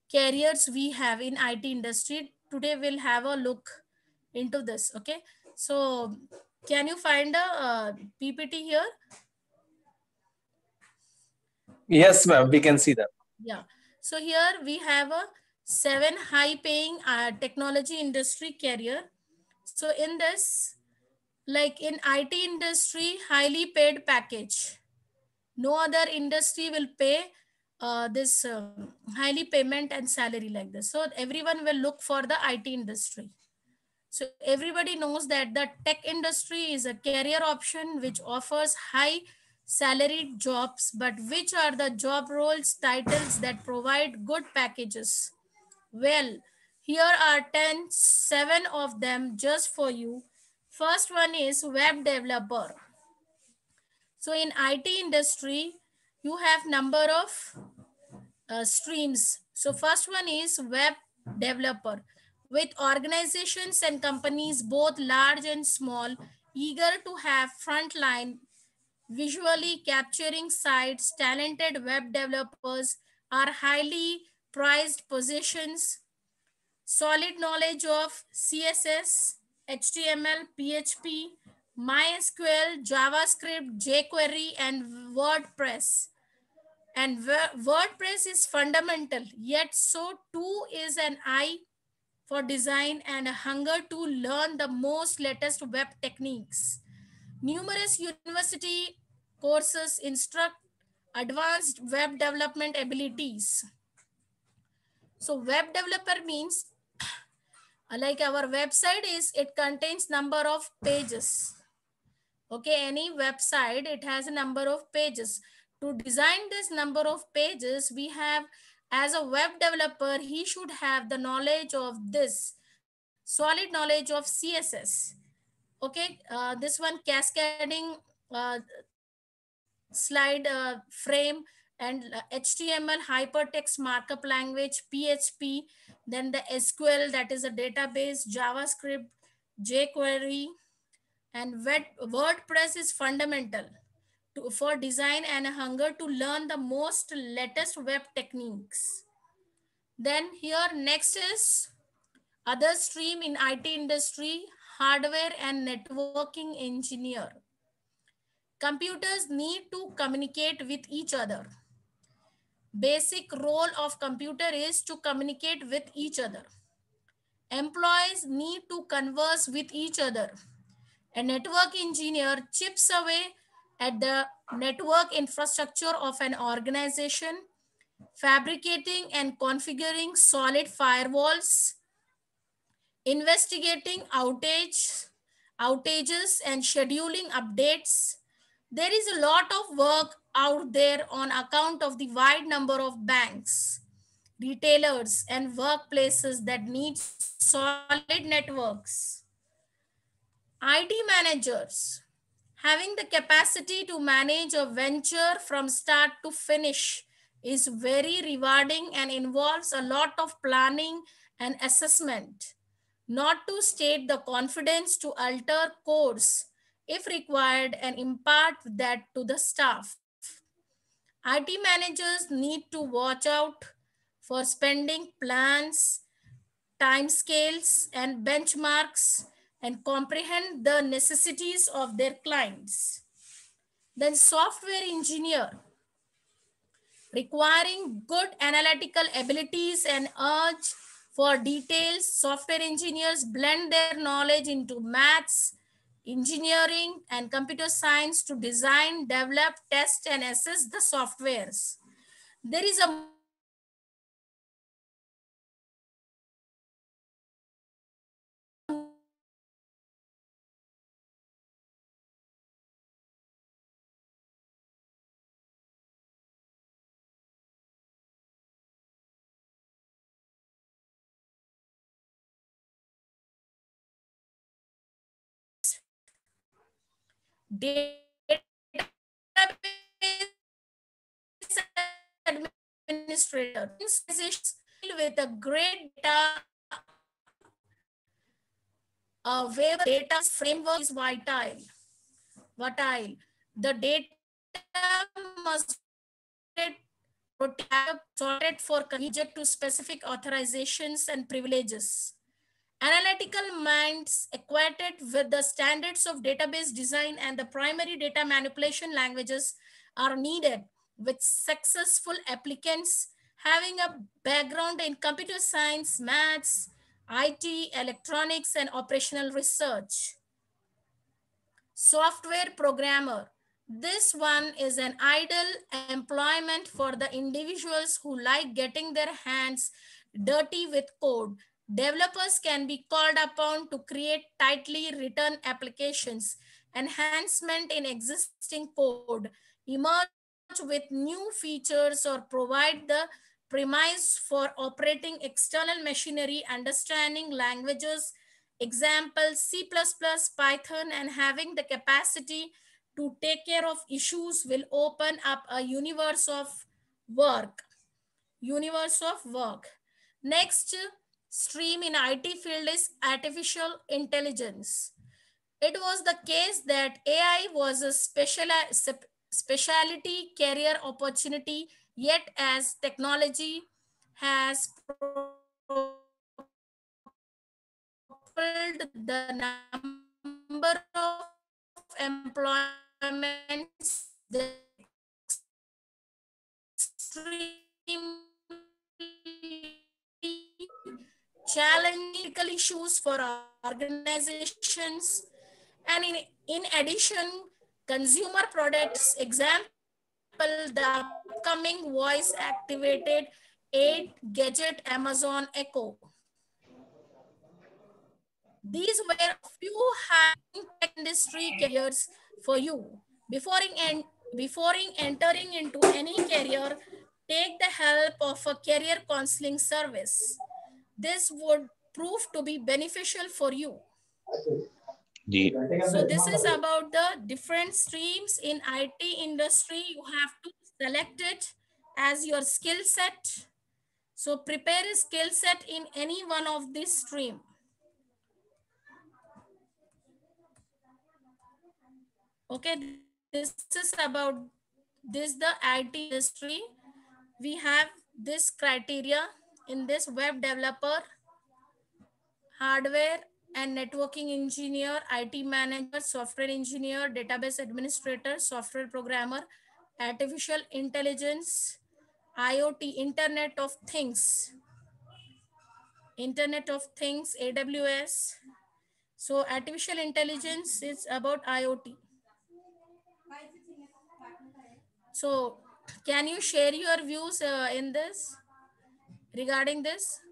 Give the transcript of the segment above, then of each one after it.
careers we have in IT industry. Today we'll have a look into this. Okay, so can you find a PPT here? Yes, ma'am, we can see that. Yeah. So here we have a 7 high paying technology industry career. So in this, like in IT industry, highly paid package. No other industry will pay this highly payment and salary like this. So everyone will look for the IT industry. So everybody knows that the tech industry is a career option which offers high salaried jobs, but which are the job roles titles that provide good packages? Well, here are 7 of them just for you. First one is web developer. So in IT industry, you have number of streams. So first one is web developer, with organizations and companies both large and small eager to have frontline visually capturing sites. Talented web developers are highly prized positions. Solid knowledge of CSS, HTML, PHP, MySQL, JavaScript, jQuery, and WordPress. And WordPress is fundamental, yet so too is an eye for design and a hunger to learn the most latest web techniques. Numerous university courses instruct advanced web development abilities. So web developer means like our website is, it contains number of pages. Okay, any website, it has a number of pages. To design this number of pages, we have, as a web developer, he should have the knowledge of this, solid knowledge of CSS. Okay, this one cascading slide frame, and HTML hypertext markup language, PHP, then the SQL, that is a database, JavaScript, jQuery, and WordPress is fundamental for design and a hunger to learn the most latest web techniques. Then here next is other stream in IT industry, hardware and networking engineer. Computers need to communicate with each other. Basic role of computer is to communicate with each other. Employees need to converse with each other. A network engineer chips away at the network infrastructure of an organization, fabricating and configuring solid firewalls, investigating outages and scheduling updates. There is a lot of work out there on account of the wide number of banks, retailers, and workplaces that need solid networks. IT managers, having the capacity to manage a venture from start to finish, is very rewarding and involves a lot of planning and assessment. Not to state the confidence to alter course if required and impart that to the staff. IT managers need to watch out for spending plans, timescales, and benchmarks, and comprehend the necessities of their clients. Then software engineer, requiring good analytical abilities and urge for details. Software engineers blend their knowledge into maths, engineering, and computer science to design, develop, test, and assess the softwares. There is a administrator with a great data where data framework is vital. The data must be sorted for conjugate to specific authorizations and privileges. Analytical minds equated with the standards of database design and the primary data manipulation languages are needed, with successful applicants having a background in computer science, maths, IT, electronics, and operational research. Software programmer. This one is an ideal employment for the individuals who like getting their hands dirty with code. Developers can be called upon to create tightly written applications, enhancement in existing code, emerge with new features, or provide the premise for operating external machinery, understanding languages, example C++, Python, and having the capacity to take care of issues will open up a universe of work. Next stream in IT field is artificial intelligence. It was the case that AI was a specialty career opportunity, yet as technology has the number of employments extremely challenging issues for organizations. And in addition, consumer products, example, the upcoming voice activated 8 gadget Amazon Echo. These were a few high-tech industry careers for you. Before entering into any career, take the help of a career counseling service. This would prove to be beneficial for you. So this is about the different streams in IT industry. You have to select it as your skill set. So prepare a skill set in any one of this stream. Okay, this is about the IT industry. We have this criteria in this: web developer, hardware and networking engineer, IT manager, software engineer, database administrator, software programmer, artificial intelligence, IoT, Internet of Things, AWS. So artificial intelligence is about IoT. So can you share your views in this, regarding this?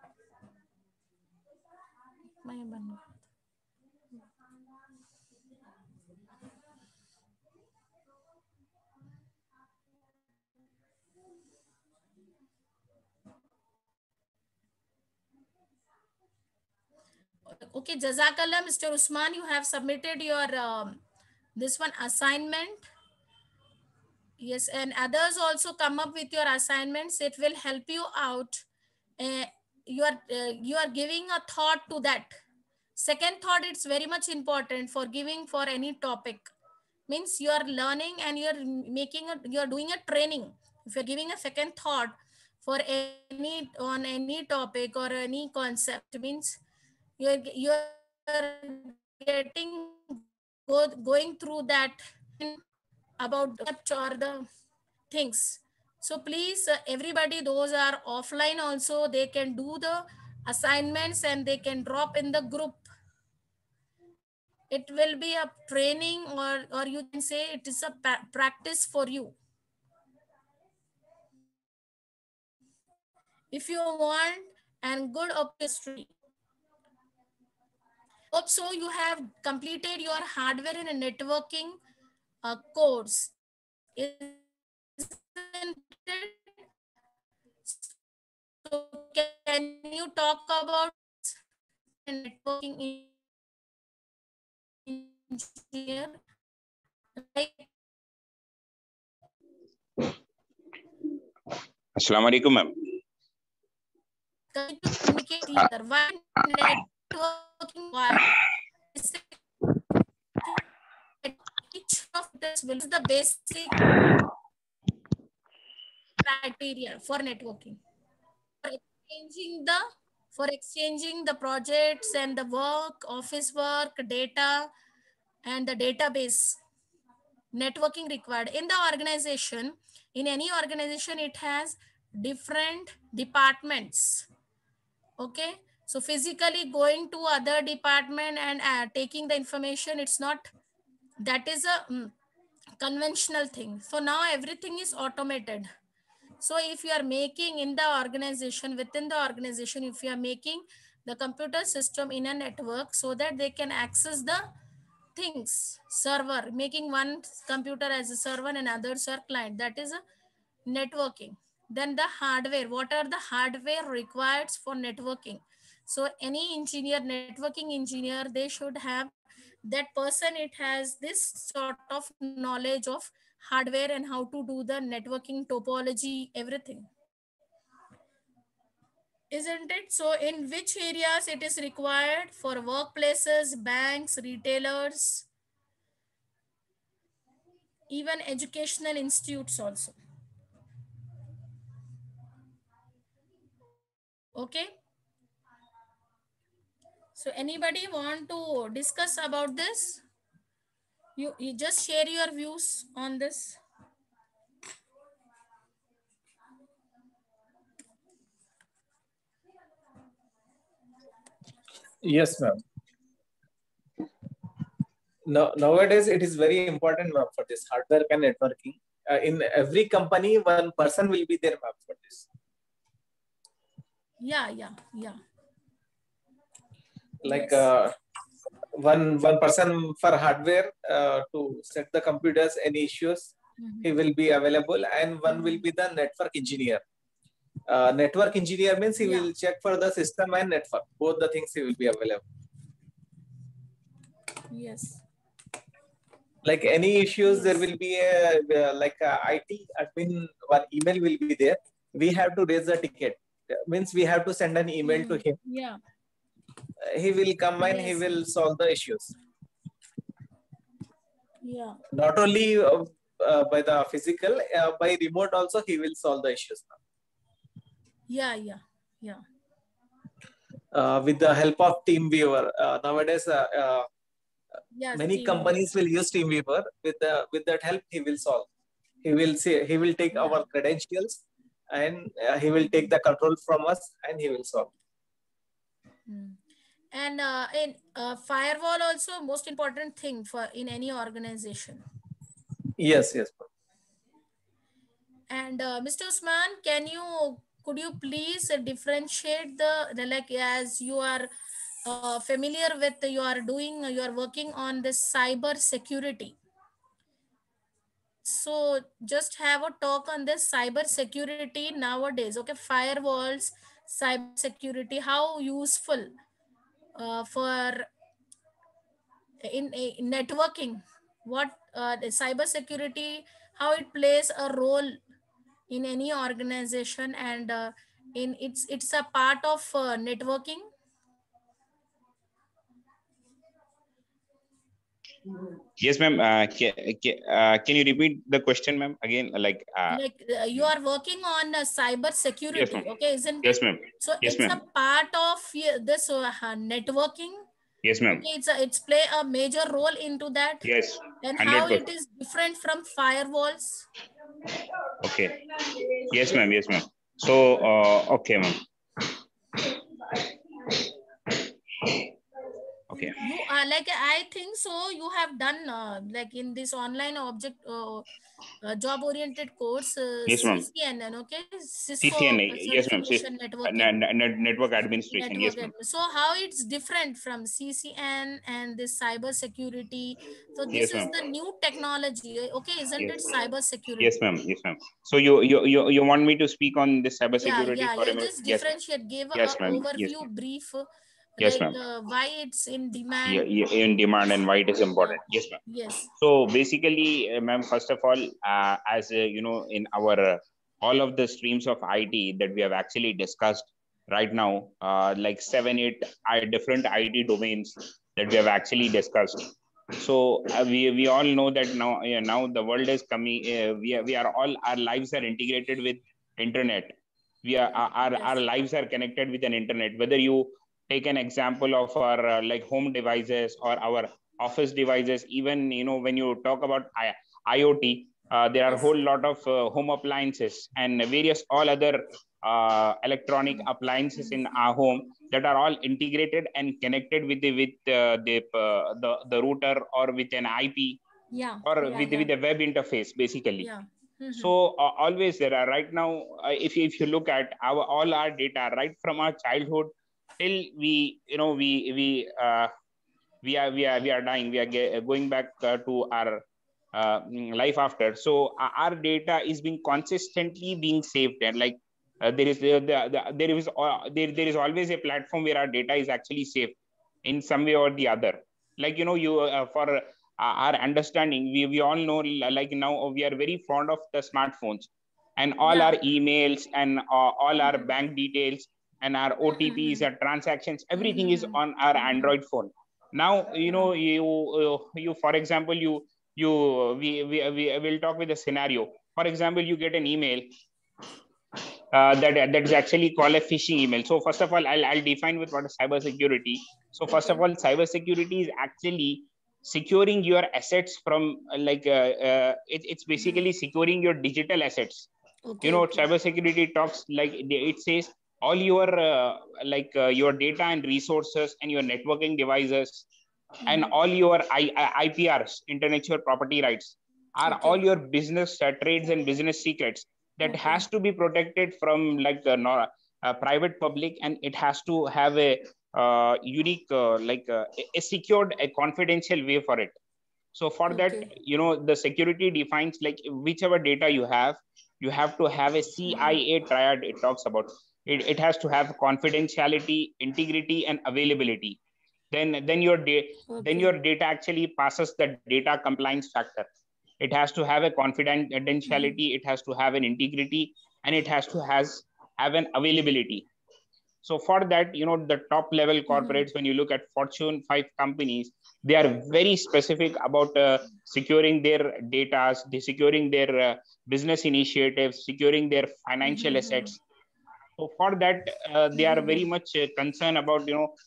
Okay, Jazakallah, Mr. Usman, you have submitted your this one assignment. Yes, and others also come up with your assignments. It will help you out. You are giving a thought to that. Second thought, it's very much important for giving for any topic. Means you are learning and you're doing a training. If you're giving a second thought for any topic or any concept, means you're getting going through that about or the things. So please, everybody, those are offline also, they can do the assignments and they can drop in the group. It will be a training, or you can say it is a practice for you. If you want and good opportunity. Hope so you have completed your hardware and networking course. So can you talk about networking engineer? Assalamu alaikum, ma'am. Communicate either. Why networking? Why? Each of this will is the basic criteria for networking. For exchanging the projects and the work, office work, data, and the database, networking required in the organization. In any organization, it has different departments. Okay, so physically going to other department and taking the information, it's not, that is a conventional thing. So now everything is automated. So if you are making in the organization, within the organization, if you are making the computer system in a network so that they can access the things, server, making one computer as a server and others are client, that is a networking. Then the hardware, what are the hardware required for networking? So any engineer, networking engineer, they should have, that person, it has this sort of knowledge of hardware and how to do the networking topology, everything, isn't it? So in which areas it is required? For workplaces, banks, retailers, even educational institutes also. Okay, so anybody want to discuss about this? You just share your views on this. Yes, ma'am. No, nowadays it is very important, ma'am, for this hardware and networking. In every company, one person will be there, ma'am, for this. Yeah. Like Yes. one person for hardware to set the computers, any issues, he will be available, and one will be the network engineer. Network engineer means he will check for the system and network. Both the things he will be available. Yes. Like any issues, Yes. there will be a like a IT admin, one email will be there. We have to raise the ticket. Means we have to send an email to him. Yeah. He will come and he Yes. will solve the issues. Yeah. Not only by the physical, by remote also he will solve the issues. Yeah. With the help of TeamViewer, nowadays Yes, many companies will use TeamViewer. With that help, he will solve. He will say, he will take our credentials, and he will take the control from us, and he will solve. And in firewall also most important thing for in any organization. Yes. And Mr. Usman, could you please differentiate the like, as you are familiar with, you are working on this cyber security. So just have a talk on this cyber security nowadays. Okay, firewalls, cyber security, how useful for in networking. What the cyber security, how it plays a role in any organization, and in it's a part of networking. Yes, ma'am. Can you repeat the question, ma'am, again? Like You are working on cyber yes, security, ma'am. okay, isn't Yes, it? ma'am. So Yes, it's a ma'am. part of this networking. Yes, ma'am. Okay, it's play a major role into that. Yes, And how 100%. it is different from firewalls. Okay. Yes, ma'am. Yes, ma'am. So, okay, ma'am. Okay. You are like, I think so you have done like in this online object job oriented course, Yes, ma'am. CCNN, okay, Cisco CCNA. Yes, ma'am. certification networking. Network administration. Yes, Network ma'am. so how it's different from CCN and this cyber security? So this Yes, is ma'am. the new technology, okay, isn't Yes. it? Cyber security. Yes, ma'am. Yes, ma'am. So you want me to speak on this cyber security for a minute? Just Yes, differentiate, give yes, a ma'am. Yes, overview ma'am. brief, Yes, like ma'am. why it's in demand. In demand and why it is important. Yes, ma'am. Yes. So basically, ma'am, first of all, as you know, in our all of the streams of IT that we have actually discussed right now, like 7-8 different IT domains that we have actually discussed. So we all know that now the world is coming. We are all, our lives are integrated with internet. We are our lives are connected with an internet. Whether you take an example of our like home devices or our office devices, even when you talk about IoT, there are a whole lot of home appliances and various all other electronic appliances in our home that are all integrated and connected with the router or with an IP or with a web interface basically. So always there are right now, if you look at all our data right from our childhood till we are dying, we are going back to our life after. So our data is being consistently being saved, and like there is always a platform where our data is actually saved in some way or the other. Like for our understanding, we all know, like now we are very fond of the smartphones, and all our emails and all our bank details and our OTPs, our transactions, everything is on our Android phone. Now you for example we will talk with a scenario. For example, you get an email that is actually called a phishing email. So first of all, I'll define with what is cyber security. So first of all, cyber security is actually securing your assets from it's basically securing your digital assets. Cyber security talks like it says all your your data and resources and your networking devices and all your IPRs, intellectual property rights, are all your business trades and business secrets that has to be protected from like private public, and it has to have a unique a secured, a confidential way for it. So for that, the security defines like whichever data you have to have a CIA triad. It talks about it has to have confidentiality, integrity, and availability. Then your data actually passes the data compliance factor. It has to have a confidentiality, it has to have an integrity, and it has to have an availability. So for that, the top level corporates, when you look at Fortune 5 companies, they are very specific about securing their data, securing their business initiatives, securing their financial assets. So for that, they are very much concerned about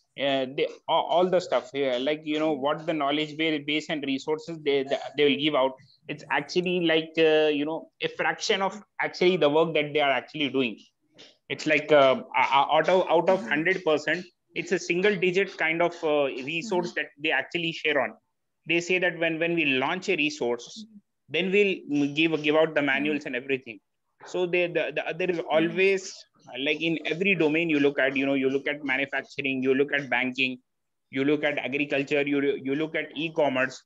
all the stuff here, like what the knowledge base and resources they will give out. It's actually like a fraction of actually the work that they are actually doing. It's like out of 100%, it's a single digit kind of resource that they actually share on. They say that when we launch a resource, then we'll give out the manuals and everything. So there is always, like in every domain you look at, you look at manufacturing, you look at banking, you look at agriculture, you look at e-commerce.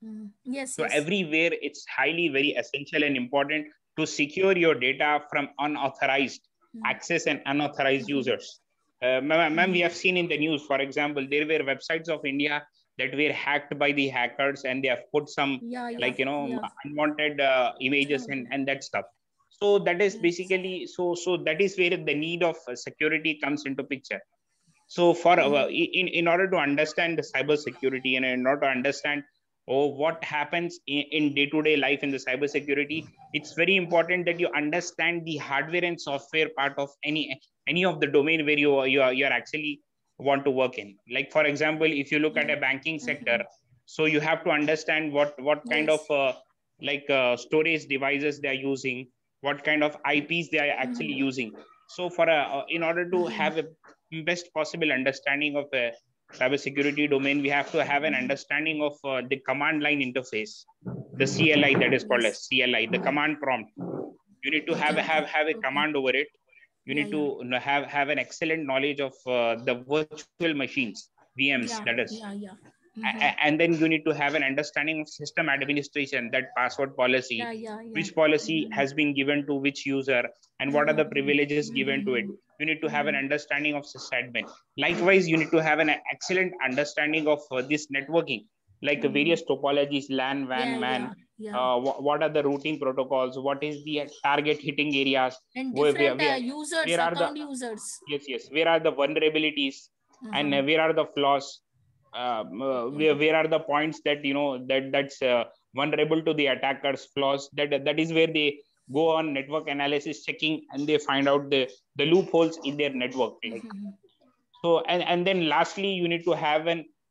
So everywhere it's highly very essential and important to secure your data from unauthorized access and unauthorized users. Ma'am, we have seen in the news, for example, there were websites of India that were hacked by the hackers, and they have put some unwanted images and that stuff. So that is basically, so that is where the need of security comes into picture. So for in order to understand the cyber security and in order to understand what happens in day-to-day life in the cyber security, it's very important that you understand the hardware and software part of any of the domain where you are actually want to work in. Like for example, if you look at a banking sector, so you have to understand what kind of storage devices they are using, what kind of IPs they are actually using. So for in order to have a best possible understanding of a cybersecurity domain, we have to have an understanding of the command line interface, the CLI, that is called as CLI, the command prompt. You need to have a command over it. You need to have an excellent knowledge of the virtual machines, VMs, that is. And then you need to have an understanding of system administration, that password policy, which policy has been given to which user, and what are the privileges given to it. You need to have an understanding of sysadmin. Likewise, you need to have an excellent understanding of this networking, like various topologies, LAN, WAN, MAN. What are the routing protocols? What is the target hitting areas? And different users, where are account users. Yes. Where are the vulnerabilities and where are the flaws? Where are the points that that's vulnerable to the attacker's flaws? That is where go on network analysis checking, and they find out the loopholes in their network. Like, so, and then lastly, you need to have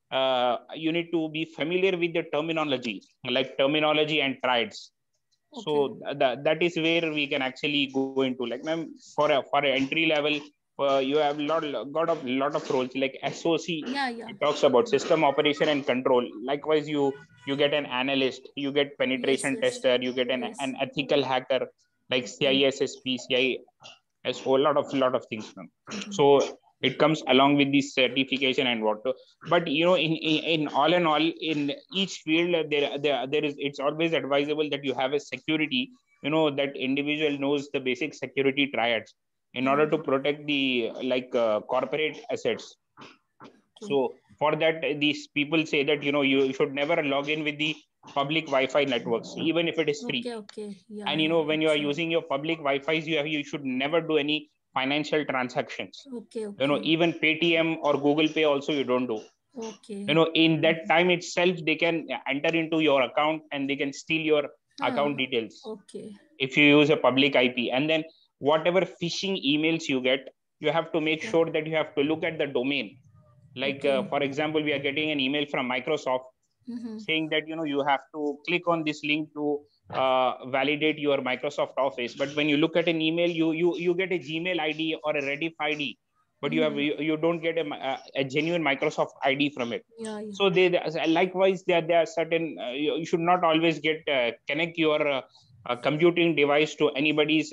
you need to be familiar with the terminology, like terminology and triads. Okay. So that is where we can actually go into, like, ma'am, for an entry level, you have lot of roles like SOC. It talks about system operation and control. Likewise, you get an analyst, you get penetration tester, you get an ethical hacker, like CISSP, CISO, a lot of things, ma'am. So it comes along with this certification and what to, but in all in each field there is, it's always advisable that you have a security, that individual knows the basic security triads in order to protect the corporate assets. So for that, these people say that you should never log in with the public Wi-Fi networks, even if it is free. And when you are using your public Wi-Fi, you should never do any financial transactions. Even Paytm or Google Pay also you don't do. In that time itself, they can enter into your account and they can steal your account details. If you use a public IP, and then whatever phishing emails you get, you have to make sure that you have to look at the domain. Like for example, we are getting an email from Microsoft saying that you have to click on this link to validate your Microsoft Office. But when you look at an email, you get a Gmail ID or a Rediff ID, but you don't get a genuine Microsoft ID from it. So they likewise there are certain you should not always get connect your computing device to anybody's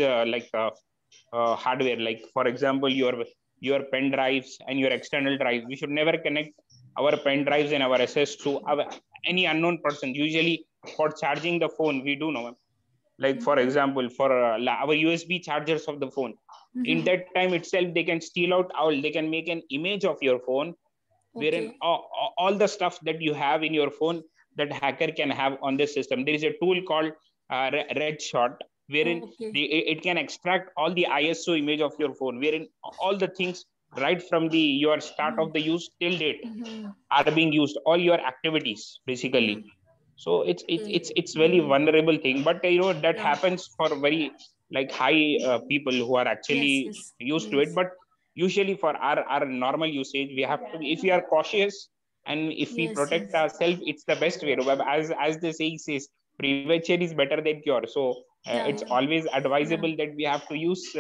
hardware. Like for example, your pen drives and your external drives, we should never connect our pen drives and our access to any unknown person. Usually for charging the phone, we do know, like for example, for our USB chargers of the phone, in that time itself, they can steal out they can make an image of your phone, wherein all the stuff that you have in your phone, that hacker can have on this system. There is a tool called Redshot, wherein it can extract all the ISO image of your phone, wherein all the things right from your start of the use till date are being used, all your activities basically. So it's very vulnerable thing, but that happens for very high people who are actually used to it. But usually for our normal usage, we have to, if we are cautious and if we protect ourselves, it's the best way. As the saying says, prevention is better than cure. So it's always advisable that we have to use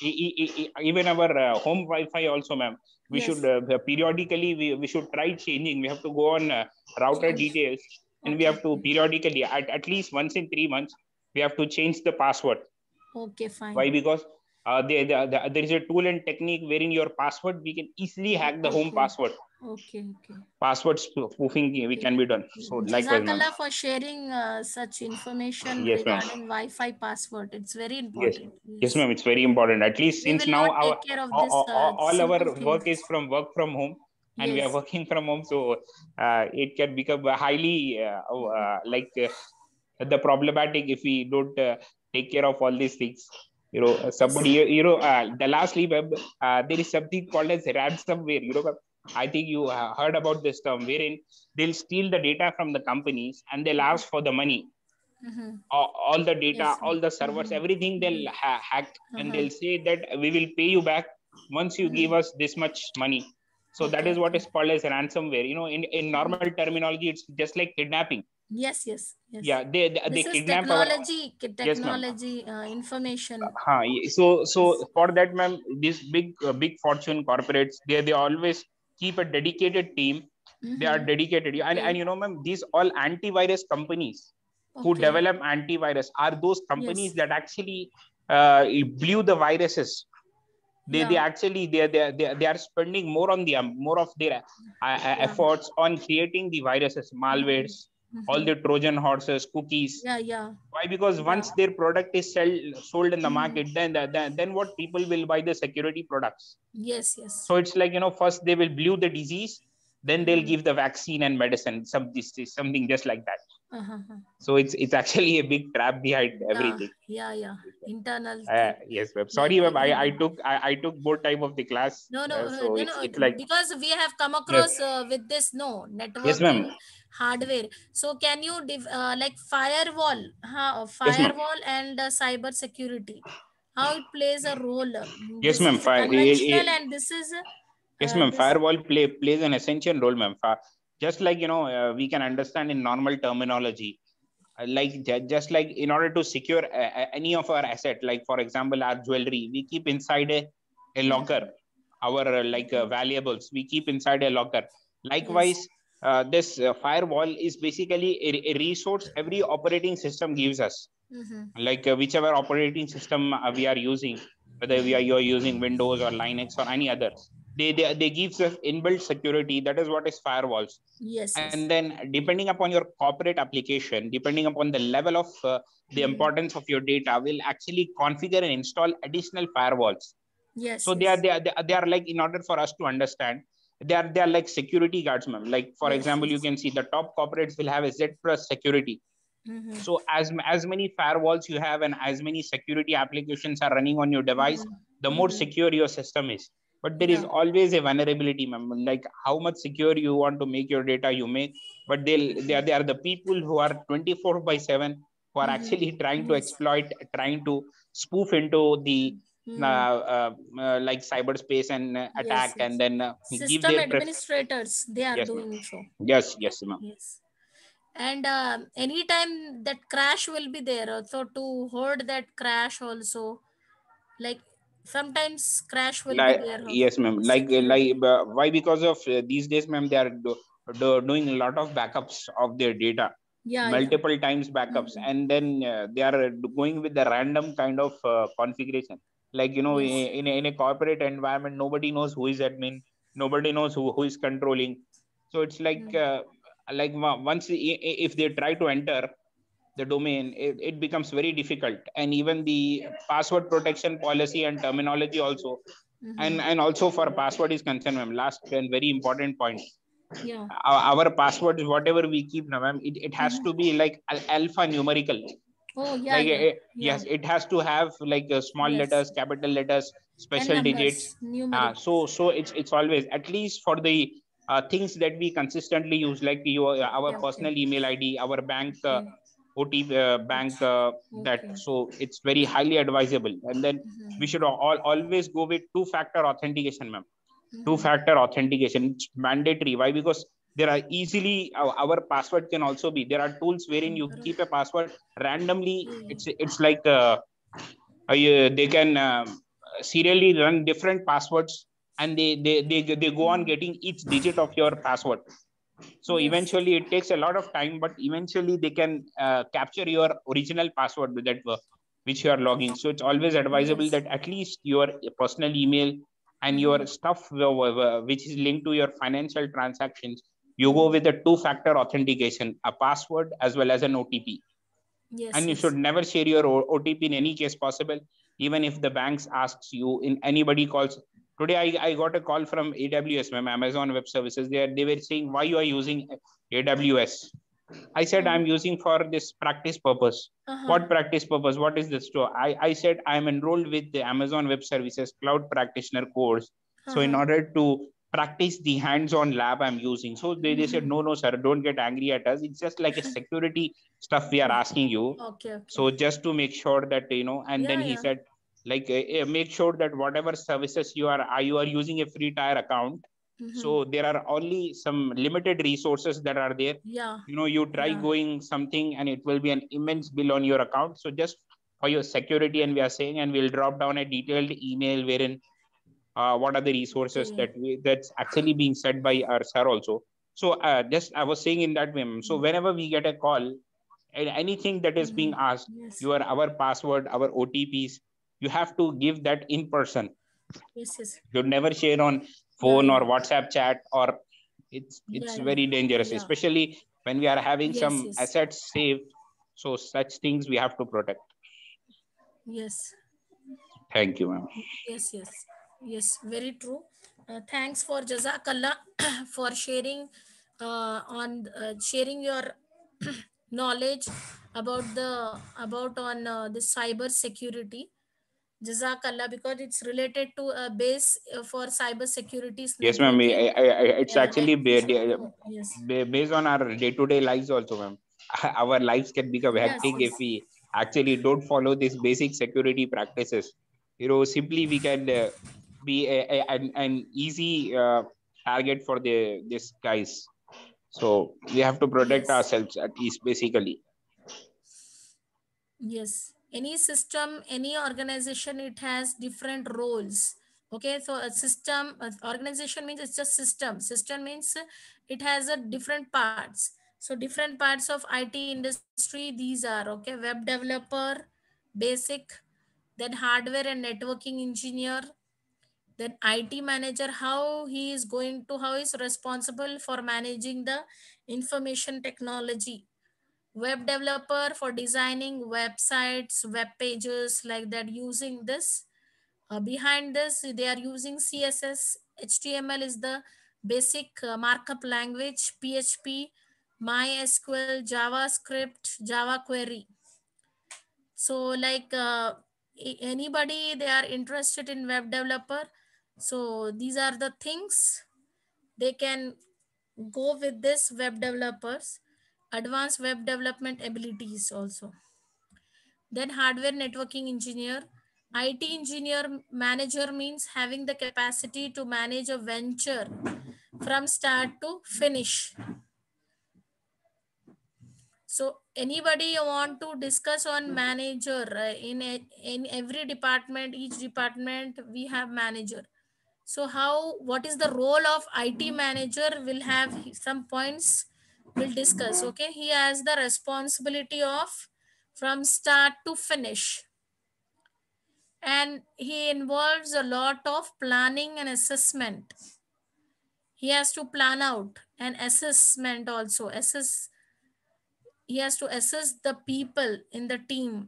even our home Wi-Fi also, ma'am. We should periodically we should try changing. We have to go on router details, and we have to periodically at least once in 3 months we have to change the password. Fine. Why? Because there is a tool and technique wherein your password, we can easily hack the home password. Password spoofing we can be done. So Jazakallah for sharing such information regarding Wi-Fi password. It's very important. Yes, ma'am, it's very important. At least since now take care of this, all our work is from work from home, and we are working from home, so it can become highly the problematic if we don't take care of all these things. Somebody, the lastly, there is something called as ransomware. I think you heard about this term, wherein they'll steal the data from the companies and they'll ask for the money. All the data, all the servers, everything they'll hack, and they'll say that we will pay you back once you give us this much money. So that is what is called as ransomware. In normal terminology, it's just like kidnapping. Yes. Yeah, they kidnap technology information. So for that, ma'am, these big fortune corporates, they always keep a dedicated team. They are dedicated, and ma'am, these all antivirus companies who develop antivirus are those companies that actually blew the viruses. They actually they are spending more on more of their efforts on creating the viruses, malwares, all the Trojan horses, cookies. Why? Because once their product is sold in the market, then what, people will buy the security products. Yes. So it's like, first they will blew the disease, then they'll give the vaccine and medicine, something just like that. So it's actually a big trap behind everything. Internal. Yes, ma'am. Sorry, ma'am. I took more time of the class. No. It's like, because we have come across with this networking. Yes, ma'am. hardware. So can you like firewall, Yes, ma'am. firewall and cyber security, how it plays a role? Yes, This ma'am. is conventional, and this is Yes, ma'am. this. Firewall plays an essential role, ma'am. Just like we can understand in normal terminology, like just like in order to secure any of our asset, like for example our jewelry, we keep inside a locker. Our valuables we keep inside a locker. Yes. Likewise, this firewall is basically a resource every operating system gives us. Like whichever operating system we are using, whether you're using Windows or Linux or any other, they give us inbuilt security. That is what is firewalls. Yes. And Yes. then depending upon your corporate application, depending upon the level of the importance of your data, will actually configure and install additional firewalls. Yes. So Yes. they are like, in order for us to understand, they are like security guards, ma'am. Like for Yes. example, you Yes. can see the top corporates will have a Z plus security. So as many firewalls you have and as many security applications are running on your device, the more secure your system is. But there is Yeah. always a vulnerability, ma'am. Like how much secure you want to make your data, you make, but they are the people who are 24 by 7, who are actually trying to Yes. exploit, trying to spoof into the like cyberspace and Yes. attack, and Yes. then give System their administrators, they are yes, ma'am. doing so. Yes, ma'am. Yes. And anytime that crash will be there. So to hold that crash also, like sometimes crash will be Like there of yes, ma'am. security. Why? Because of these days, ma'am, they are doing a lot of backups of their data, Yeah. Yeah. multiple times backups, and then they are going with the random kind of configuration. Like Yes. in a corporate environment, nobody knows who is admin, nobody knows who is controlling. So it's like once if they try to enter the domain, it becomes very difficult. And even the password protection policy and terminology also, and also for password is concerned, ma'am, last and very important point, Yeah. our passwords, whatever we keep now, ma'am, it has to be like alpha numerical. Oh, yeah. Like Yeah. Yeah. yes, it has to have like small Yes. letters, capital letters, And special digits. numbers, numerics. So it's always, at least for the things that we consistently use, like our Okay. Okay. personal email ID, our bank Okay. OTP, bank that. Okay. So it's very highly advisable. And then we should always go with two-factor authentication, ma'am. Two-factor authentication, it's mandatory. Why? Because there are easily our password can also be, there are tools wherein you keep a password randomly. It's like they can serially run different passwords, and they go on getting each digit of your password. So Yes. eventually it takes a lot of time, but eventually they can capture your original password with that which you are logging. So it's always advisable Yes. that at least your personal email and your stuff which is linked to your financial transactions, you go with a two-factor authentication, a password as well as an OTP. Yes. And you should Yes. never share your OTP in any case possible, even if the banks asks you, in anybody calls. Today I got a call from AWS, ma'am, Amazon Web Services. They were saying, why you are using AWS? I said, I'm using for this practice purpose. What practice purpose? What is this? So I said, I'm enrolled with the Amazon Web Services Cloud Practitioner course. So in order to practice the hands-on lab I'm using. So they said, no, sir, don't get angry at us. It's just like a security stuff we are asking you. Okay. Okay. So just to make sure that, and then Yeah. he Yeah. said, like, make sure that whatever services you are using a free tier account. So there are only some limited resources that are there. Yeah. You try Yeah. going something and it will be an immense bill on your account. So just for your security, and we are saying, and we'll drop down a detailed email wherein what are the resources Okay. that's actually being said by our sir also. So just I was saying in that way. So whenever we get a call and anything that is being asked, Yes. our password, our OTPs, you have to give that in person. Yes. Yes. You never share on Yeah. phone or Yeah. WhatsApp chat, or it's Yeah. Yeah. very dangerous, Yeah. especially when we are having Yes. some Yes. assets saved. So such things we have to protect. Yes. Thank you, ma'am. Yes. Yes. Yes. Very true. Thanks for Jazakallah for sharing on sharing your knowledge about the about on the cyber security. Jazakallah, because it's related to a base for cyber security Yes, ma'am. networking. It's actually Yes. based on our day-to-day lives also, ma'am. Our lives can become Yes, hectic if yes. we actually don't follow these basic security practices. Simply we can be an easy target for these guys. So we have to protect Yes. ourselves at least, basically. Yes. Any system, any organization, it has different roles. Okay, so a system, organization means it's just system. System means it has a different parts. So different parts of IT industry, these are okay. Web developer, basic, then hardware and networking engineer, then IT manager, how he is going to, how is responsible for managing the information technology. Web developer for designing websites, web pages, like that, using this. Behind this, they are using CSS. HTML is the basic markup language. PHP, MySQL, JavaScript, Java query. So like anybody, they are interested in web developer. So these are the things they can go with this web developers. Advanced web development abilities also. Then hardware networking engineer. IT engineer manager means having the capacity to manage a venture from start to finish. So anybody want to discuss on manager, in every department, each department we have manager. So how, what is the role of IT manager, will have some points we'll discuss. Okay, he has the responsibility of from start to finish, and he involves a lot of planning and assessment. He has to plan out and assessment also. Assess, he has to assess the people in the team,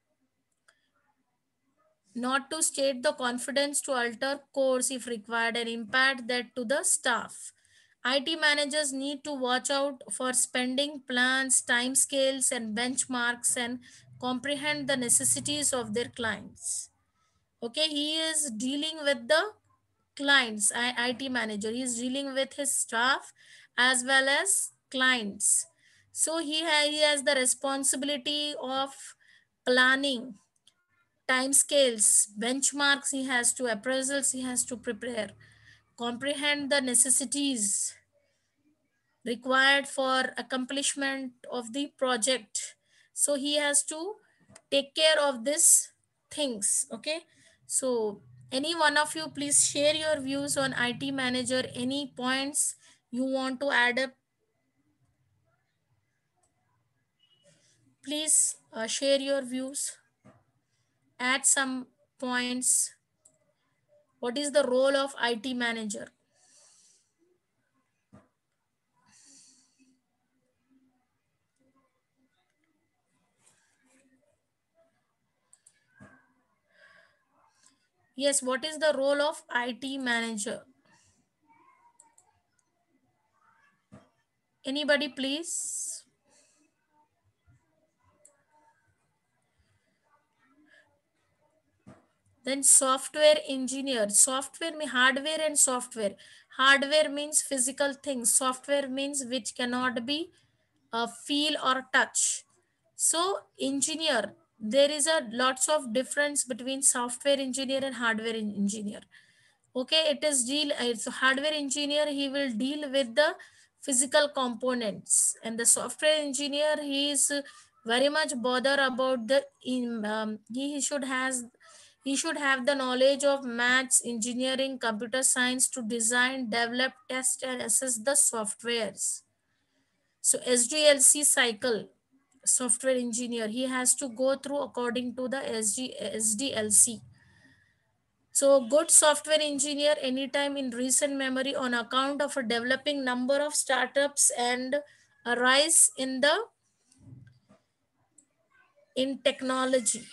not to state the confidence, to alter course if required and impart that to the staff. IT managers need to watch out for spending plans, time scales, and benchmarks, and comprehend the necessities of their clients. Okay, he is dealing with the clients. IT manager, he is dealing with his staff as well as clients. So he has the responsibility of planning, time scales, benchmarks, he has to, appraisals he has to prepare, comprehend the necessities required for accomplishment of the project. So he has to take care of this things. Okay, so any one of you, please share your views on IT manager. Any points you want to add up, please share your views, add some points. What is the role of IT manager? Yes, what is the role of IT manager? Anybody, please? Then software engineer. Software means hardware and software. Hardware means physical things. Software means which cannot be feel or touch. So engineer, there is a lots of difference between software engineer and hardware engineer. Okay, it is deal, it's a hardware engineer, he will deal with the physical components, and the software engineer, he is very much bother about the he should have the knowledge of maths, engineering, computer science to design, develop, test, and assess the softwares. So SDLC cycle, software engineer, he has to go through according to the SDLC. So good software engineer anytime in recent memory on account of a developing number of startups and a rise in the in technology.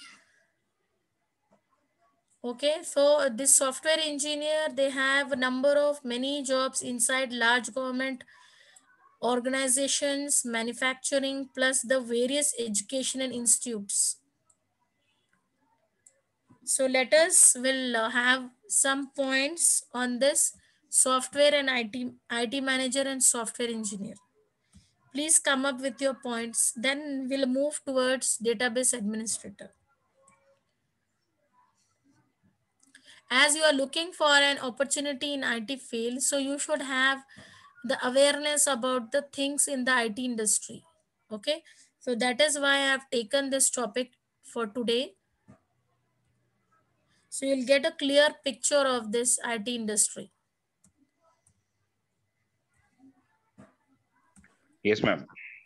Okay, so this software engineer, they have a number of many jobs inside large government organizations, manufacturing, plus the various educational institutes. So let us will have some points on this software and IT manager and software engineer. Please come up with your points. Then we'll move towards database administrator. As you are looking for an opportunity in IT field, so you should have the awareness about the things in the IT industry. Okay, so that is why I have taken this topic for today. So you'll get a clear picture of this IT industry. Yes, ma'am.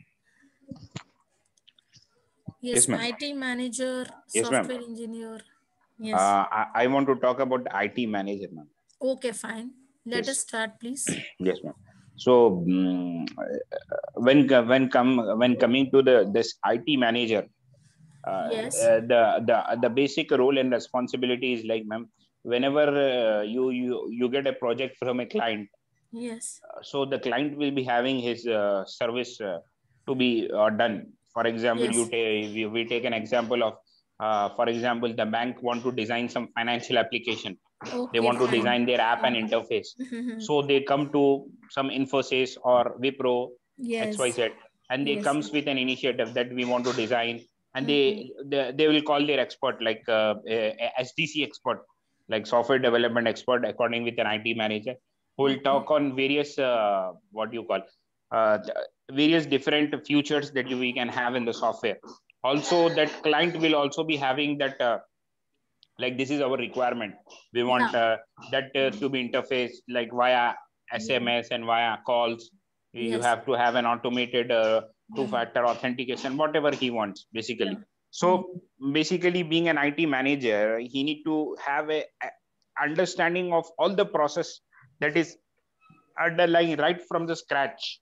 Yes, Yes, ma'am. IT manager, Yes, ma'am. software engineer. Yes. I want to talk about IT manager, ma'am. Okay, fine. Let us Yes. start, please. Yes, ma'am. So when coming to this IT manager, Yes. the basic role and responsibility is like, ma'am, whenever you get a project from a client, Yes. so the client will be having his service to be done. For example, Yes. we take an example of for example, the bank want to design some financial application. They Okay, want to fine. design their app and interface. So they come to some Infosys or Wipro, Yes. XYZ, and they Yes. comes with an initiative that we want to design, and Mhm. they will call their expert like SDC expert, like software development expert, according with an IT manager, who will Okay. talk on various what you call uh, various different features that we can have in the software. Also, that client will also be having that like, this is our requirement. We Yeah. want that to be interfaced like via Yeah. SMS and via calls. You Yes. have to have an automated two-factor authentication, whatever he wants, basically. Yeah. So basically, being an IT manager, he need to have a understanding of all the process that is underlying right from the scratch.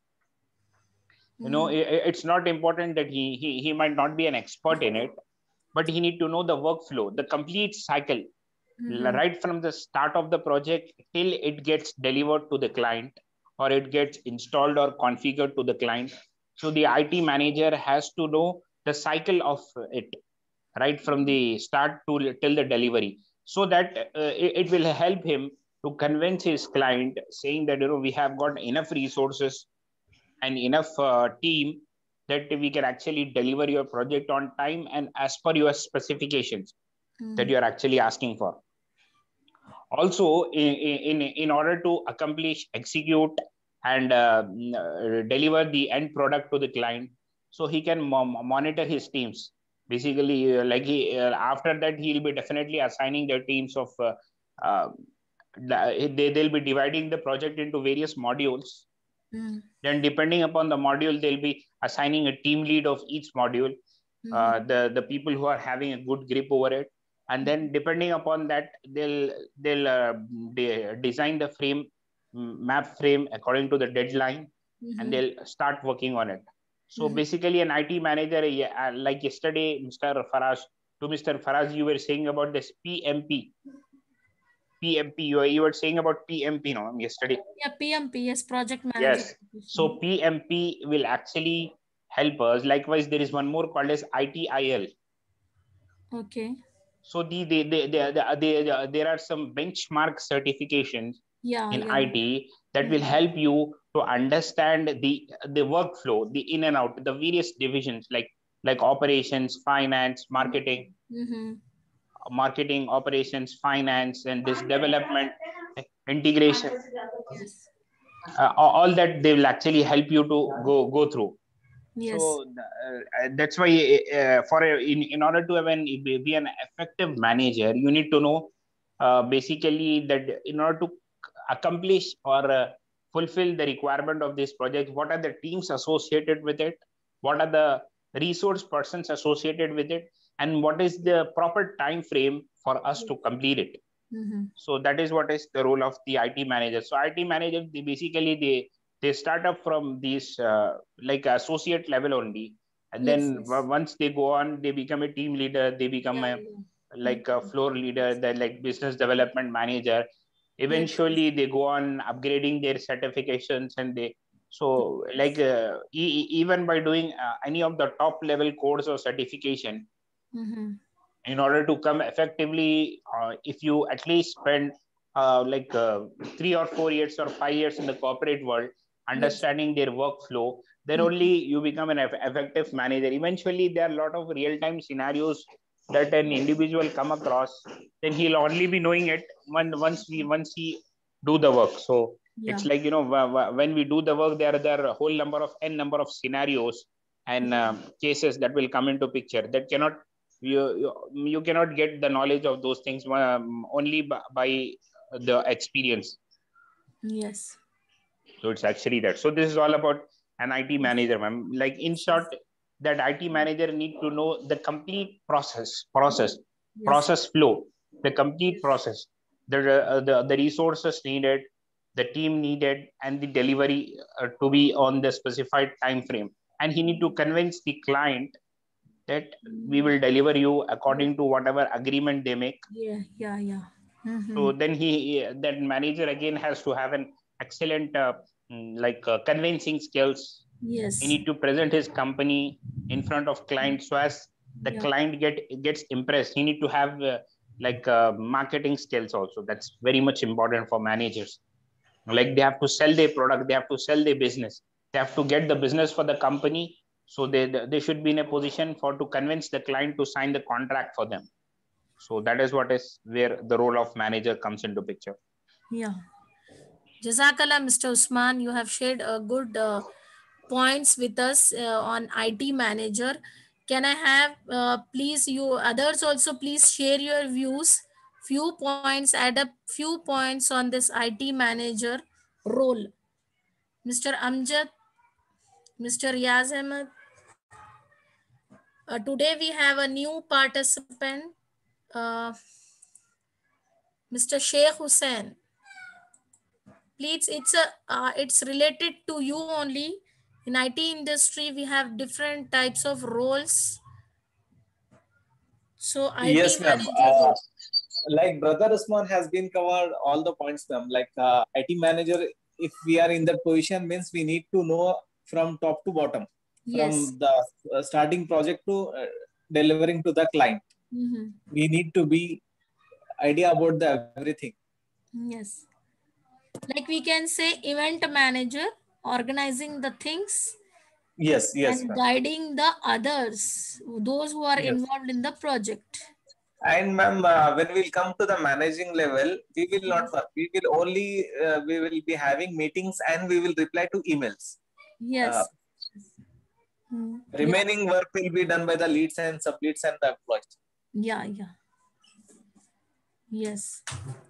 It's not important that he might not be an expert in it, but he need to know the workflow, the complete cycle, Mm-hmm. right from the start of the project till it gets delivered to the client, or it gets installed or configured to the client. So the IT manager has to know the cycle of it, right from the start to till the delivery, so that it will help him to convince his client, saying that we have got enough resources and enough team that we can actually deliver your project on time and as per your specifications that you are actually asking for. Also, in order to accomplish, execute, and deliver the end product to the client, so he can monitor his teams. Basically, like after that, he'll be definitely assigning their teams of uh, they'll be dividing the project into various modules. Then depending upon the module, they'll be assigning a team lead of each module, the people who are having a good grip over it. And then depending upon that, they'll design the frame, map frame according to the deadline, and they'll start working on it. So basically, an IT manager, like yesterday, Mr. Faraz, you were saying about this PMP. You were saying about PMP, no, yesterday. Yeah, PMP, yes, project manager. Yes. So PMP will actually help us. Likewise, there is one more called as ITIL. Okay. So there are some benchmark certifications in IT that will help you to understand the workflow, the in and out, the various divisions like operations, finance, marketing, operations, finance, and this development, integration. Yes. All that they will actually help you to go through. Yes. So that's why in order to be an effective manager, you need to know basically that in order to accomplish or fulfill the requirement of this project, what are the teams associated with it, what are the resource persons associated with it, and what is the proper time frame for us to complete it. So that is what is the role of the IT manager. So IT manager, they start up from these like associate level only, and then once they go on, they become a team leader, they become a floor leader, then like business development manager. Eventually they go on upgrading their certifications, and they so like even by doing any of the top level course or certification, in order to come effectively, if you at least spend 3 or 4 years or 5 years in the corporate world, understanding their workflow, then only you become an effective manager. Eventually, there are a lot of real-time scenarios that an individual come across, then he'll only be knowing it once he do the work. So it's like, when we do the work, there are a whole number of scenarios and cases that will come into picture that cannot you cannot get the knowledge of those things only by the experience. Yes. So it's actually that. So this is all about an IT manager, ma'am. Like, in short, that IT manager need to know the complete process flow, the complete process, the resources needed, the team needed, and the delivery to be on the specified time frame. And he need to convince the client that we will deliver you according to whatever agreement they make. So then that manager again has to have an excellent convincing skills. He need to present his company in front of clients so as the client gets impressed. He need to have marketing skills also. That's very much important for managers. Like, they have to sell their product, they have to sell their business, they have to get the business for the company. So they should be in a position to convince the client to sign the contract for them. So that is where the role of manager comes into picture. Yeah. Jazakallah, Mr. Usman. You have shared a good points with us on IT manager. Can I have, please, you others also please share your views, few points, add up few points on this IT manager role. Mr. Amjad, Mr. Riaz Ahmed. Today we have a new participant, uh, Mr. Sheikh Hussain. Please, it's related to you only. In IT industry, we have different types of roles. So IT yes, ma'am. manager, Like Brother Usman has been covered all the points, ma'am. Like IT manager, if we are in that position, means we need to know from top to bottom, from the starting project to delivering to the client. We need to be idea about the everything. Yes. Like we can say event manager, organizing the things. Yes, and guiding the others, those who are involved in the project. And ma'am, when we'll come to the managing level, we will not work. We will only we will be having meetings and we will reply to emails. Yes. Remaining work will be done by the leads and sub-leads and the employees. Yeah. Yes.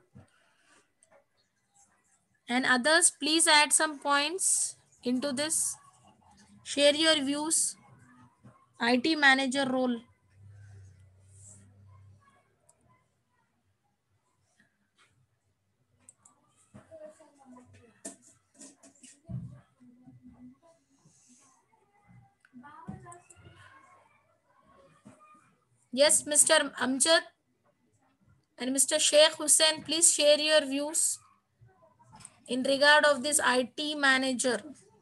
And others, please add some points into this. Share your views. IT manager role. Yes, Mr. Amjad and Mr. Sheikh Hussain, please share your views in regard of this IT manager.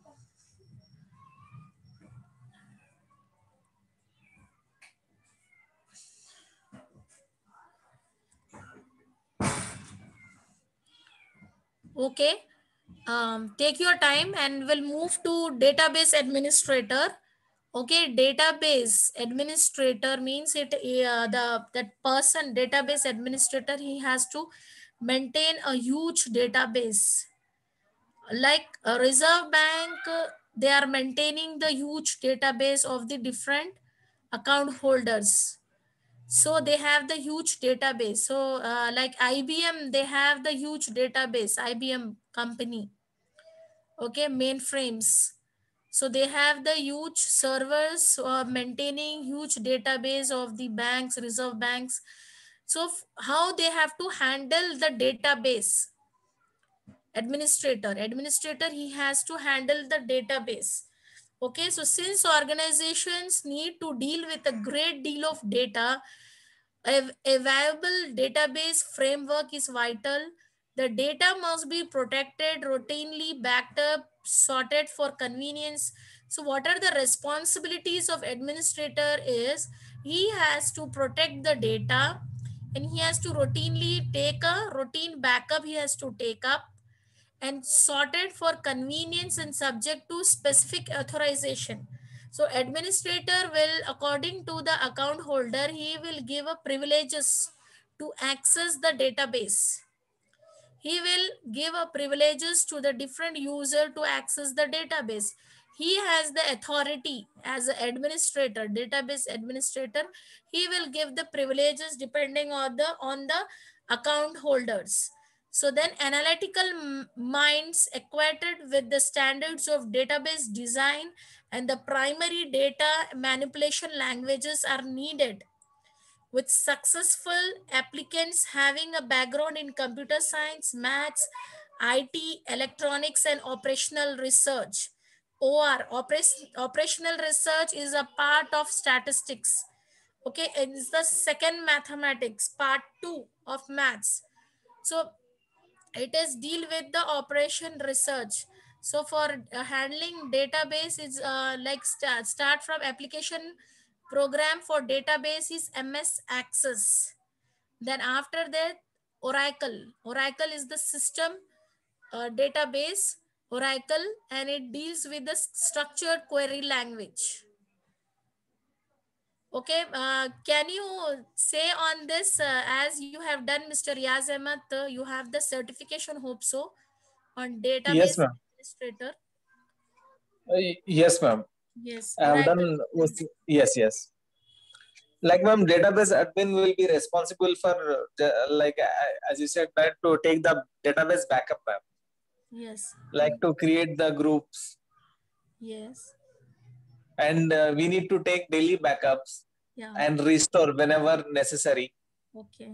Okay. Take your time and we'll move to database administrator. Okay, database administrator means that person, database administrator, he has to maintain a huge database. Like a Reserve Bank, they are maintaining the huge database of the different account holders. So they have the huge database. So like IBM, they have the huge database, IBM company. Okay, mainframes. So they have the huge servers maintaining huge database of the banks, reserve banks. So how they have to handle the database? Administrator, he has to handle the database. Okay, so since organizations need to deal with a great deal of data, a viable database framework is vital. The data must be protected, routinely backed up, sorted for convenience. So what are the responsibilities of administrator is He has to protect the data, and he has to routinely take a routine backup he has to take up, and sorted for convenience and subject to specific authorization. So administrator will, according to the account holder, he will give a privileges to access the database. He will give a privileges to the different user to access the database. He has the authority as an administrator, database administrator. He will give the privileges depending on the account holders. So then analytical minds equated with the standards of database design and the primary data manipulation languages are needed, with successful applicants having a background in computer science, maths, IT, electronics, and operational research. Operational research is a part of statistics. Okay, it's the second mathematics, part 2 of maths. So it is deal with the operation research. So for handling database is like start from application program for database is MS Access. Then after that, Oracle is the system database, Oracle, and it deals with the structured query language. Okay, can you say on this, as you have done, Mr. Riaz Ahmed, you have the certification, hope so, on Yes, database ma'am. administrator? Yes, ma'am. Yes, I have Oracle. done. Yes, yes. Like, ma'am, database admin will be responsible for, like, as you said, that to take the database backup, ma'am. Yes. Like to create the groups, Yes. and we need to take daily backups Yeah. and restore whenever necessary. Okay.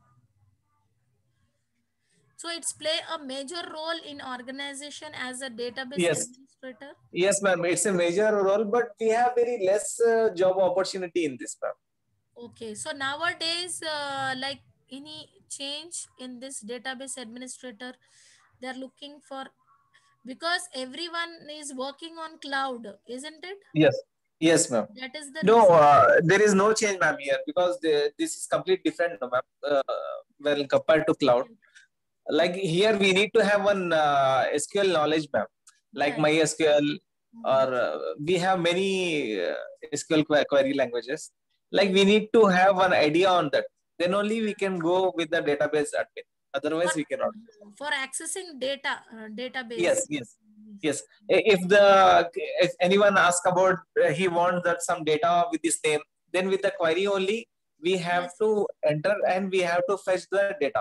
So it's play a major role in organization as a database Yes, administrator. yes, ma'am. It's a major role, but we have very less job opportunity in this, ma'am. Okay. So nowadays, like any change in this database administrator, they're looking for, because everyone is working on cloud, isn't it? Yes, yes, ma'am. That is the No, reason. there is no change, ma'am, here, because this is complete different, no, ma'am. Well, compared to cloud, Okay. like here we need to have one SQL knowledge, ma'am, like Yeah. MySQL, Mhm. or we have many SQL query languages. Like we Yes. need to have an idea on that. Then only we can go with the database admin. For Otherwise, we cannot. for accessing data, database. Yes, yes, yes. If anyone asks about he wants that some data with this name, then with the query only we have Yes. to enter and we have to fetch the data.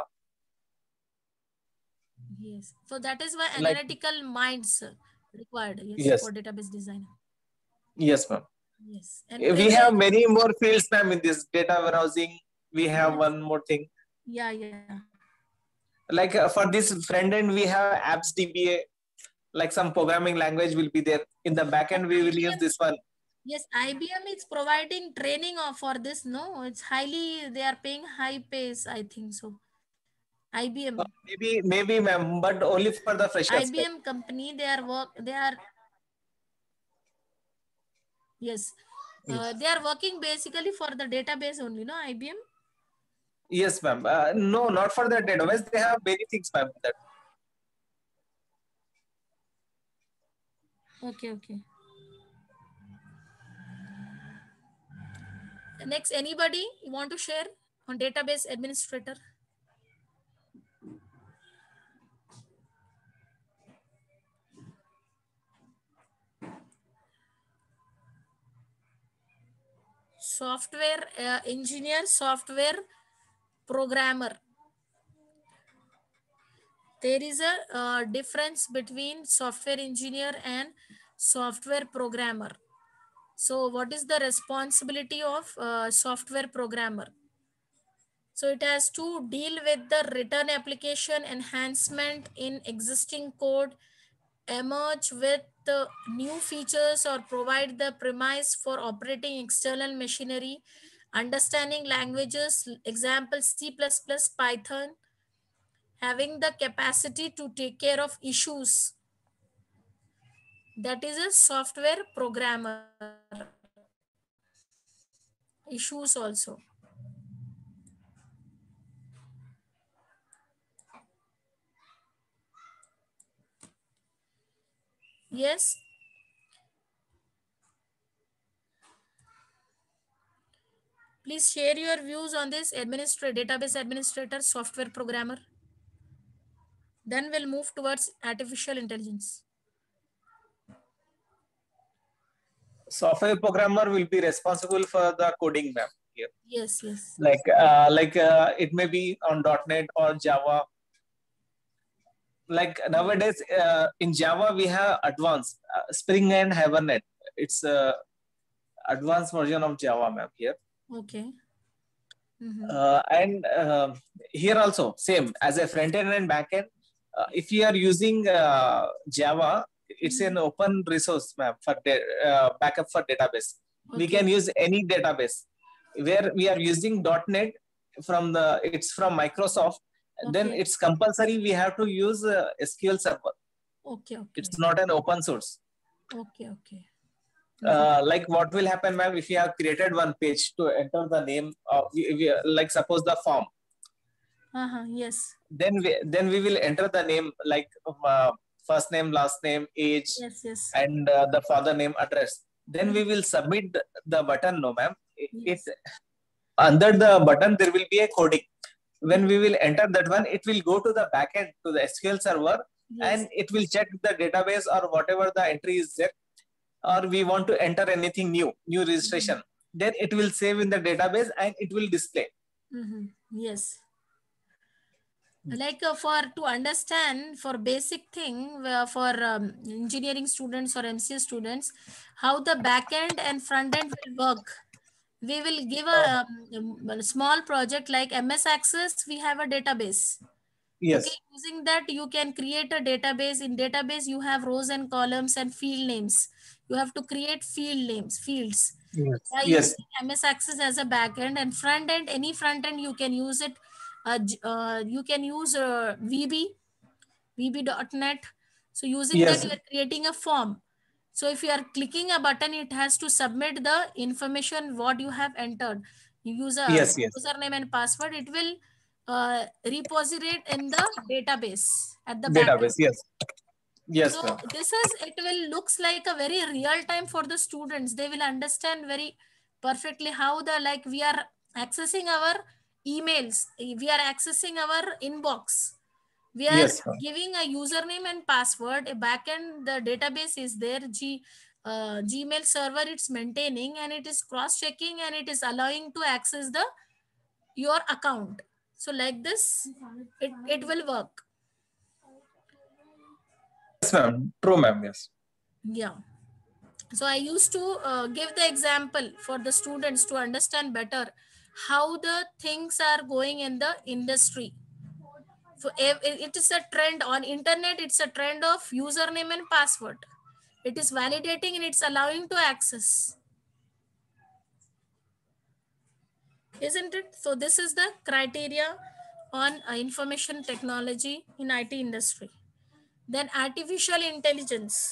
Yes. So that is why Like, analytical minds required. Yes, yes, for database design. yes, ma'am. Yes, and We have privilege. many more fields, ma'am, in this data warehousing. We have Yes. one more thing. Yeah, yeah. Like for this front end, we have apps DBA. Like some programming language will be there. In the back And end, we will use IBM. this one. Yes, IBM is providing training for this. No, it's highly. They are paying high pays. I think so. IBM. Maybe, ma'am, but only for the freshers, ma'am. IBM company. They are work. They are, yes. Yes. They are working basically for the database only. No, IBM. Yes, ma'am. No, not for the database. They have many things, ma'am. That. Okay, okay. Next, anybody you want to share on database administrator? Software engineer, software programmer. There is a difference between software engineer and software programmer. So what is the responsibility of software programmer? So it has to deal with the written application enhancement in existing code, emerge with new features, or provide the premise for operating external machinery, understanding languages, example C++, Python, having the capacity to take care of issues. That is a software programmer. Okay. issues also. Yes. Please share your views on this database administrator, software programmer. Then we'll move towards artificial intelligence. Software programmer will be responsible for the coding, ma'am. Here. Yes, yes. Like it may be on .NET or Java. Like nowadays in Java we have advanced Spring and Hibernate. It's a advanced version of Java, ma'am. Here. Okay. And here also same as a front end and back end. If you are using Java, it's an open resource, ma'am, for backup for database. Okay. We can use any database. Where we are using .NET it's from Microsoft. Okay. Then it's compulsory we have to use SQL Server. Okay, okay. It's not an open source. Okay, okay. Like what will happen, ma'am, if you have created one page to enter the name of, like suppose the form. Yes. Then we will enter the name like first name, last name, age, yes, yes. And the father name, address. Then we will submit the button, no, ma'am. Yes. Under the button there will be a coding. When we will enter that one, it will go to the backend to the SQL server. Yes. And it will check the database or whatever the entry is there. Or we want to enter anything new registration, then it will save in the database and it will display. Yes. Like to understand for basic thing for engineering students or MCA students, how the backend and front end will work. We will give a small project like MS Access. We have a database. Yes. Okay, using that you can create a database. In database you have rows and columns and field names. You have to create fields. Yes. Using MS Access as a backend, and front end, any front end you can use it. You can use VB.NET. So using that you are creating a form. So if you are clicking a button, it has to submit the information what you have entered. You use a username and password. It will repository in the database at the database. Backend. Yes. So it will looks like a very real time for the students. They will understand very perfectly how we are accessing our emails. We are accessing our inbox. We are giving a username and password. A backend, the database is there. Gmail server it's maintaining, and it is cross-checking, and it is allowing to access your account. So like this, it will work. Yes, ma'am. True, ma'am. Yes. Yeah. So I used to give the example for the students to understand better how the things are going in the industry. So it is a trend on internet. It's a trend of username and password. It is validating and it's allowing to access. Isn't it? So this is the criteria on information technology in IT industry. Then artificial intelligence.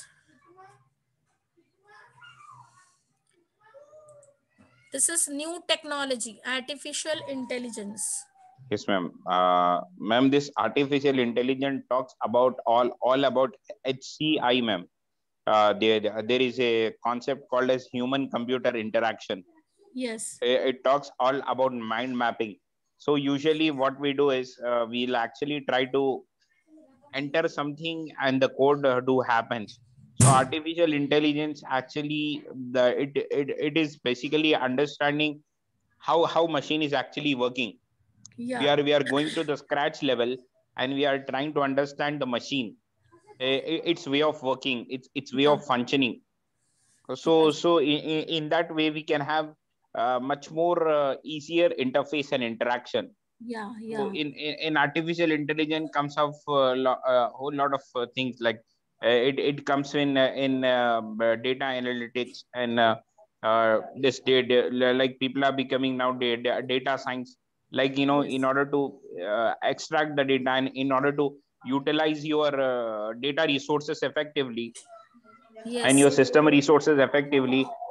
This is new technology, artificial intelligence. Yes, ma'am. Ma'am, this artificial intelligence talks about all about HCI, ma'am. There is a concept called as human computer interaction. Yes. It talks all about mind mapping. So usually what we do is we'll actually try to enter something and the code do happens. So artificial intelligence actually it is basically understanding how machine is actually working. Yeah. We are going to the scratch level and we are trying to understand the machine, its way of working, its way of functioning. So in that way we can have much more easier interface and interaction. Yeah. So in artificial intelligence comes of a whole lot of things like it comes in data analytics and this data, like people are becoming now data science, like in order to extract the data and in order to utilize your data resources effectively and your system resources effectively,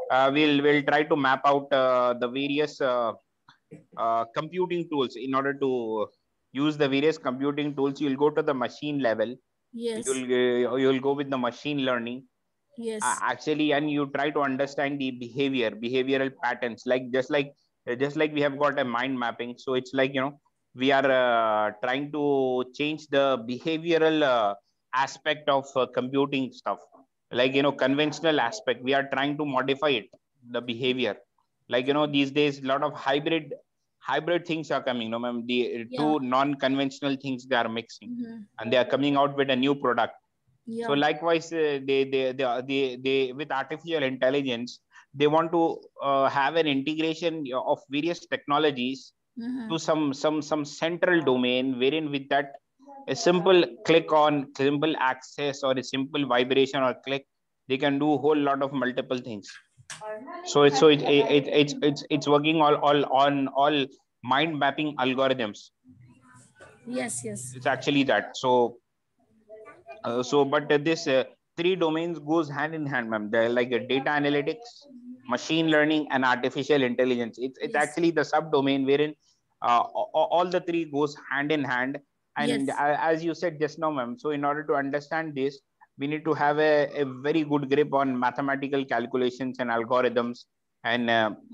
we'll try to map out the various computing tools. In order to use the various computing tools, you'll go to the machine level. Yes. You'll go with the machine learning. Yes. Actually, and you try to understand the behavioral patterns, like just like we have got a mind mapping. So it's like, you know, we are trying to change the behavioral aspect of computing stuff. Like, you know, conventional aspect, we are trying to modify it, the behavior. Like, you know, these days a lot of hybrid things are coming, no ma'am. The two non-conventional things, they are mixing, and they are coming out with a new product. So likewise, they with artificial intelligence, they want to have an integration of various technologies to some central domain, wherein with that a simple click on, simple access, or a simple vibration or click, they can do a whole lot of multiple things. So it's working on all mind mapping algorithms. Yes. It's actually that. So but this three domains goes hand in hand, ma'am. They're like data analytics, machine learning, and artificial intelligence. It's actually the subdomain wherein all the three goes hand in hand. And as you said just now, ma'am, so in order to understand this, we need to have a very good grip on mathematical calculations and algorithms, and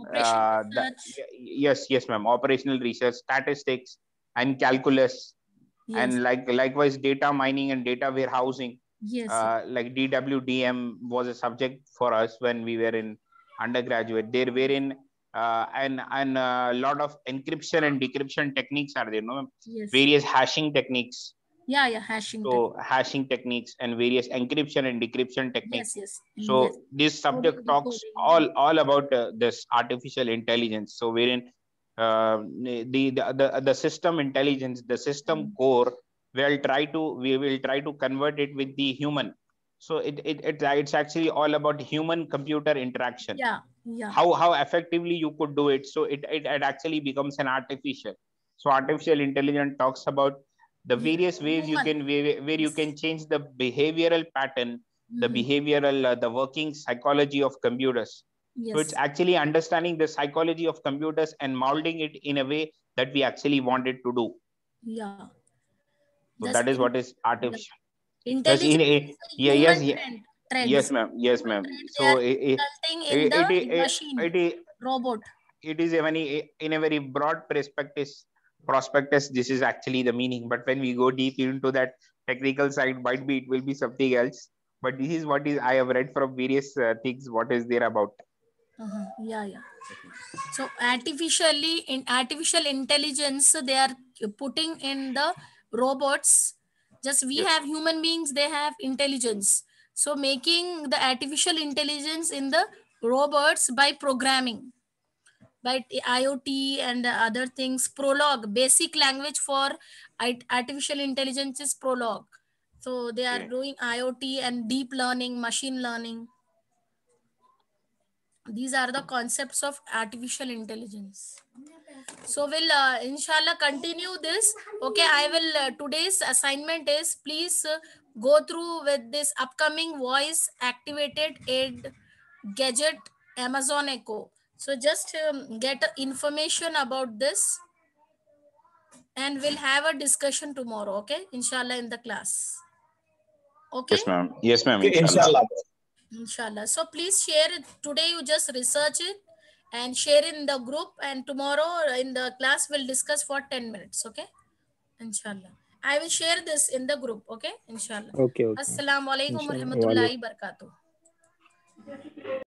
yes, ma'am, operational research, statistics, and calculus. And likewise data mining and data warehousing. Like DWDM was a subject for us when we were in undergraduate. There wherein and a lot of encryption and decryption techniques are there, no? Various hashing techniques. Hashing. So hashing techniques and various encryption and decryption techniques. So this subject talks all about this artificial intelligence. So wherein the system intelligence, the system core, we will try to convert it with the human. So it's actually all about human computer interaction. How effectively you could do it. So it actually becomes an artificial. So artificial intelligence talks about the various ways you can where you can change the behavioral pattern, the behavioral the working psychology of computers. So it's actually understanding the psychology of computers and molding it in a way that we actually want it to do. So that is what is artificial intelligence. Yes, ma'am. So robot. It is in a very broad prospectus. This is actually the meaning, but when we go deep into that technical side, might be it will be something else. But this is what is I have read from various things. What is there about? So artificial intelligence, they are putting in the robots. Just we have human beings, they have intelligence. So making the artificial intelligence in the robots by programming, by IoT and other things. Prolog, basic language for artificial intelligence is Prolog. So they are doing IoT and deep learning, machine learning. These are the concepts of artificial intelligence. So we'll inshallah continue this. Okay, I will today's assignment is please go through with this upcoming voice activated aid gadget Amazon Echo. So just get information about this, and we'll have a discussion tomorrow. Okay, inshallah, in the class. Okay. Yes ma'am. Inshallah. So please share it today. You just research it and share in the group, and tomorrow in the class we'll discuss for 10 minutes. Okay, inshallah. I will share this in the group. Okay, inshallah. Okay. Assalamu alaikum warahmatullahi wabarakatuh.